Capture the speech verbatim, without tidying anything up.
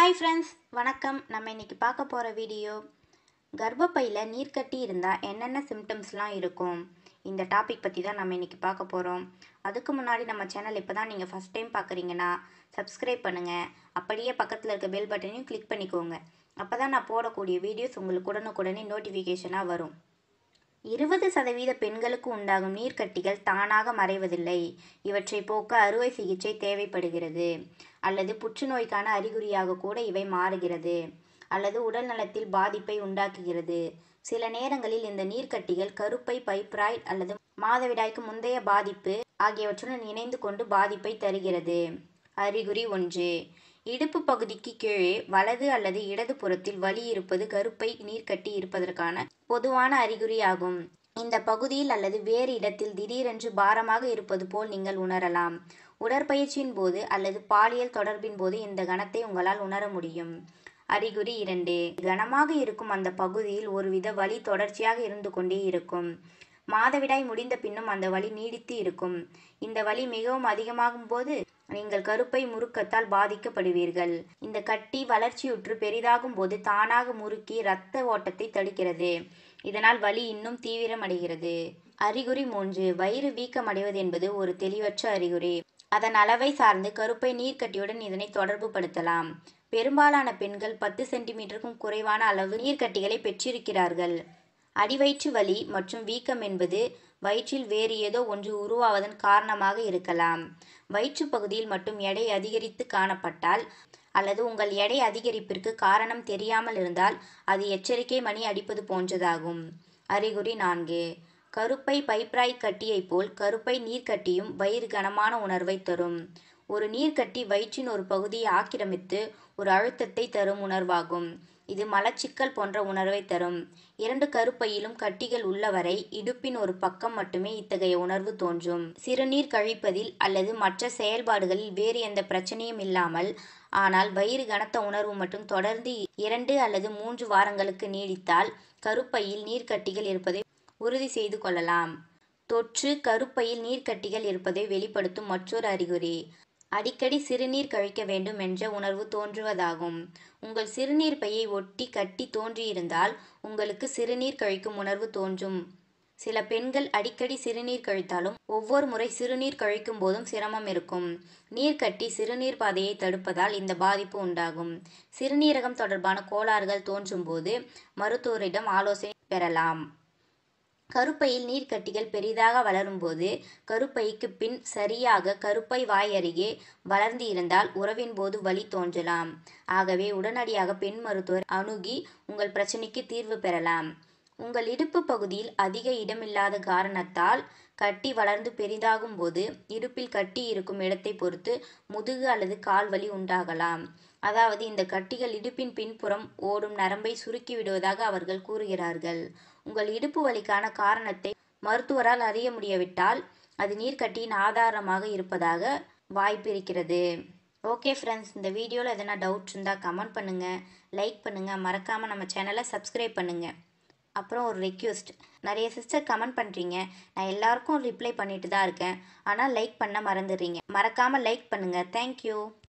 Hi friends, வணக்கம். நம்ம இன்றைக்கி பார்க்க போகிற வீடியோ கர்ப்பப்பையில் நீர்க்கட்டி இருந்தால் என்னென்ன சிம்டம்ஸ்லாம் இருக்கும், இந்த டாபிக் பற்றி தான் நம்ம இன்றைக்கி பார்க்க போகிறோம். அதுக்கு முன்னாடி நம்ம சேனல் இப்போ தான் நீங்கள் ஃபஸ்ட் டைம் பார்க்குறீங்கன்னா சப்ஸ்கிரைப் பண்ணுங்கள். அப்படியே பக்கத்தில் இருக்க பெல் பட்டனையும் கிளிக் பண்ணிக்கோங்க. அப்போ தான் நான் போடக்கூடிய வீடியோஸ் உங்களுக்கு உடனுக்குடனே நோட்டிஃபிகேஷனாக வரும். இருபது சதவீத பெண்களுக்கு உண்டாகும் நீர்க்கட்டிகள் தானாக மறைவதில்லை. இவற்றை போக்க அறுவை சிகிச்சை தேவைப்படுகிறது, அல்லது புற்றுநோய்க்கான அறிகுறியாக கூட இவை மாறுகிறது, அல்லது உடல் நலத்தில் பாதிப்பை உண்டாக்குகிறது. சில நேரங்களில் இந்த நீர்க்கட்டிகள் கருப்பை, பைப்ராய்டு அல்லது மாதவிடாய்க்கு முந்தைய பாதிப்பு ஆகியவற்றுடன் இணைந்து கொண்டு பாதிப்பை தருகிறது. அறிகுறி ஒன்று, இடுப்பு பகுதிக்கு கீழே வலது அல்லது இடது புறத்தில் வலி இருப்பது கருப்பை நீர்க்கட்டி இருப்பதற்கான பொதுவான அறிகுறியாகும். இந்த பகுதியில் அல்லது வேறு இடத்தில் திடீரென்று பாரமாக இருப்பது போல் நீங்கள் உணரலாம். உடற்பயிற்சியின் போது அல்லது பாலியல் தொடர்பின் போது இந்த கணத்தை உங்களால் உணர முடியும். அறிகுறி இரண்டு, கனமாக இருக்கும் அந்த பகுதியில் ஒருவித வலி தொடர்ச்சியாக இருந்து கொண்டே இருக்கும். மாதவிடாய் முடிந்த பின்னும் அந்த வலி நீடித்து இருக்கும். இந்த வலி மிகவும் அதிகமாகும் போது நீங்கள் கருப்பை முறுக்கத்தால் பாதிக்கப்படுவீர்கள். இந்த கட்டி வளர்ச்சியுற்று பெரிதாகும் போது தானாக முறுக்கி இரத்த ஓட்டத்தை தடுக்கிறது. இதனால் வலி இன்னும் தீவிரமடைகிறது. அறிகுறி மூன்று, வயிறு வீக்கமடைவது என்பது ஒரு தெளிவற்ற அறிகுறி. அதன் அளவை சார்ந்து கருப்பை நீர்க்கட்டியுடன் இதனை தொடர்பு படுத்தலாம். பெரும்பாலான பெண்கள் பத்து சென்டிமீட்டருக்கும் குறைவான அளவு நீர்க்கட்டிகளை பெற்றிருக்கிறார்கள். அடிவயிற்று வலி மற்றும் வீக்கம் என்பது வயிற்றில் வேறு ஏதோ ஒன்று உருவாவதன் காரணமாக இருக்கலாம். வயிற்று பகுதியில் மட்டும் எடை அதிகரித்து காணப்பட்டால் அல்லது உங்கள் எடை அதிகரிப்பிற்கு காரணம் தெரியாமல் இருந்தால் அது எச்சரிக்கை மணி அடிப்பது போன்றதாகும். அறிகுறி நான்கு, கருப்பை பைப்ராய்டு கட்டியைப் போல் கருப்பை நீர்க்கட்டியும் வயிறு கனமான உணர்வை தரும். ஒரு நீர்க்கட்டி வயிற்றின் ஒரு பகுதியை ஆக்கிரமித்து ஒரு அழுத்தத்தை தரும் உணர்வாகும். இது மலச்சிக்கல் போன்ற உணர்வை தரும். இரண்டு கருப்பையிலும் கட்டிகள் உள்ளவரை இடுப்பின் ஒரு பக்கம் மட்டுமே இத்தகைய உணர்வு தோன்றும். சிறுநீர் கழிப்பதில் அல்லது மற்ற செயல்பாடுகளில் வேறு எந்த பிரச்சனையும் இல்லாமல், ஆனால் வயிறு கனத்த உணர்வு மட்டும் தொடர்ந்து இரண்டு அல்லது மூன்று வாரங்களுக்கு நீடித்தால் கருப்பையில் நீர்க்கட்டிகள் இருப்பதை உறுதி செய்து கொள்ளலாம். தொற்று கருப்பையில் நீர்க்கட்டிகள் இருப்பதை வெளிப்படுத்தும் மற்றொரு அறிகுறி அடிக்கடி சிறுநீர் கழிக்க வேண்டும் என்ற உணர்வு தோன்றுவதாகும். உங்கள் சிறுநீர் பையை ஒட்டி கட்டி தோன்றியிருந்தால் உங்களுக்கு சிறுநீர் கழிக்கும் உணர்வு தோன்றும். சில பெண்கள் அடிக்கடி சிறுநீர் கழித்தாலும் ஒவ்வொரு முறை சிறுநீர் கழிக்கும் போதும் சிரமம் இருக்கும். நீர்க்கட்டி சிறுநீர் பாதையை தடுப்பதால் இந்த பாதிப்பு உண்டாகும். சிறுநீரகம் தொடர்பான கோளாறுகள் தோன்றும் போது மருத்துவரிடம் ஆலோசனை பெறலாம். கருப்பையில் நீர்க்கட்டிகள் பெரிதாக வளரும்போது கருப்பைக்கு பின் சரியாக கருப்பை வாய் அருகே வளர்ந்து இருந்தால் உறவின் போது வலி தோன்றலாம். ஆகவே உடனடியாக பெண் மருத்துவர் அணுகி உங்கள் பிரச்சனைக்கு தீர்வு பெறலாம். உங்கள் இடுப்பு பகுதியில் அதிக இடமில்லாத காரணத்தால் கட்டி வளர்ந்து பெரிதாகும் போது இடுப்பில் கட்டி இருக்கும் இடத்தை பொறுத்து முதுகு அல்லது கால் வலி உண்டாகலாம். அதாவது இந்த கட்டிகள் இடுப்பின் பின்புறம் ஓடும் நரம்பை சுருக்கி விடுவதாக அவர்கள் கூறுகிறார்கள். உங்கள் இடுப்பு வலிக்கான காரணத்தை மருத்துவரால் அறிய முடியவிட்டால் அது நீர்க்கட்டியின் ஆதாரமாக இருப்பதாக வாய்ப்பு இருக்கிறது. ஓகே ஃப்ரெண்ட்ஸ், இந்த வீடியோவில் எதனா டவுட் இருந்தால் கமெண்ட் பண்ணுங்கள், லைக் பண்ணுங்கள், மறக்காமல் நம்ம சேனலை சப்ஸ்கிரைப் பண்ணுங்கள். அப்புறம் ஒரு ரெக்வெஸ்ட், நிறைய சிஸ்டர் கமெண்ட் பண்ணுறீங்க, நான் எல்லாருக்கும் ரிப்ளை பண்ணிட்டு தான் இருக்கேன், ஆனால் லைக் பண்ண மறந்துடுறீங்க. மறக்காமல் லைக் பண்ணுங்கள். தேங்க்யூ.